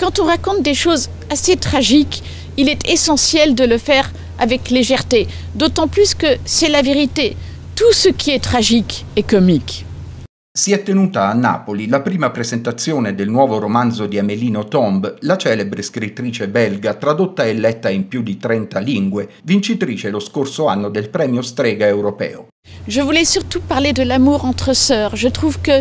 quand on raconte des choses assez tragiques, il est essentiel de le faire avec légèreté, d'autant plus que c'est la vérité. Tout ce qui est tragique è comique. Si è tenuta a Napoli la prima presentazione del nuovo romanzo di Amélie Nothomb, la celebre scrittrice belga, tradotta e letta in più di 30 lingue, vincitrice lo scorso anno del premio Strega europeo. Je voulais surtout parler de l'amour entre sœurs. Je trouve que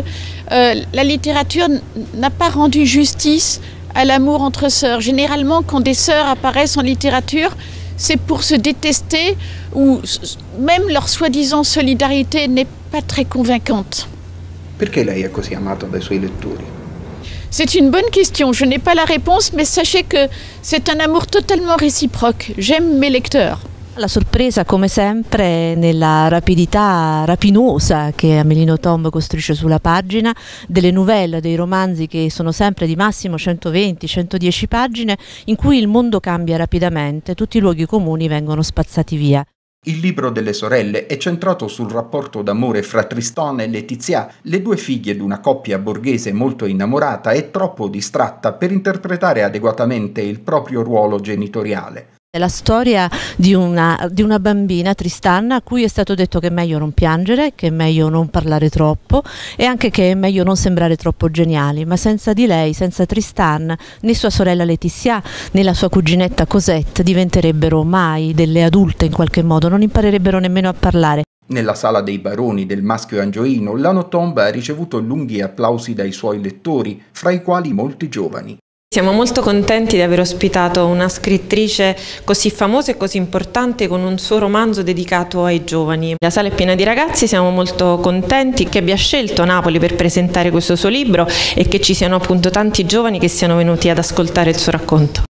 la littérature n'a pas rendu justice à l'amour entre sœurs. Généralement, quand des sœurs apparaissent en littérature, c'est pour se détester ou même leur soi-disant solidarité n'est pas très convaincante. Perché lei è così amato dai suoi lettori? C'est une bonne question, je n'ai pas la réponse, mais sachez que c'est un amour totalement réciproque. J'aime mes lecteurs. La sorpresa, come sempre, nella rapidità rapinosa che Amélie Nothomb costruisce sulla pagina, delle novelle, dei romanzi che sono sempre di massimo 120-110 pagine, in cui il mondo cambia rapidamente, tutti i luoghi comuni vengono spazzati via. Il libro delle sorelle è centrato sul rapporto d'amore fra Tristan e Laetitia, le due figlie di una coppia borghese molto innamorata e troppo distratta per interpretare adeguatamente il proprio ruolo genitoriale. È la storia di una bambina, Tristan, a cui è stato detto che è meglio non piangere, che è meglio non parlare troppo e anche che è meglio non sembrare troppo geniali, ma senza di lei, senza Tristan, né sua sorella Laetitia né la sua cuginetta Cosette diventerebbero mai delle adulte in qualche modo, non imparerebbero nemmeno a parlare. Nella sala dei baroni del Maschio Angioino, la Nothomb ha ricevuto lunghi applausi dai suoi lettori, fra i quali molti giovani. Siamo molto contenti di aver ospitato una scrittrice così famosa e così importante con un suo romanzo dedicato ai giovani. La sala è piena di ragazzi, siamo molto contenti che abbia scelto Napoli per presentare questo suo libro e che ci siano appunto tanti giovani che siano venuti ad ascoltare il suo racconto.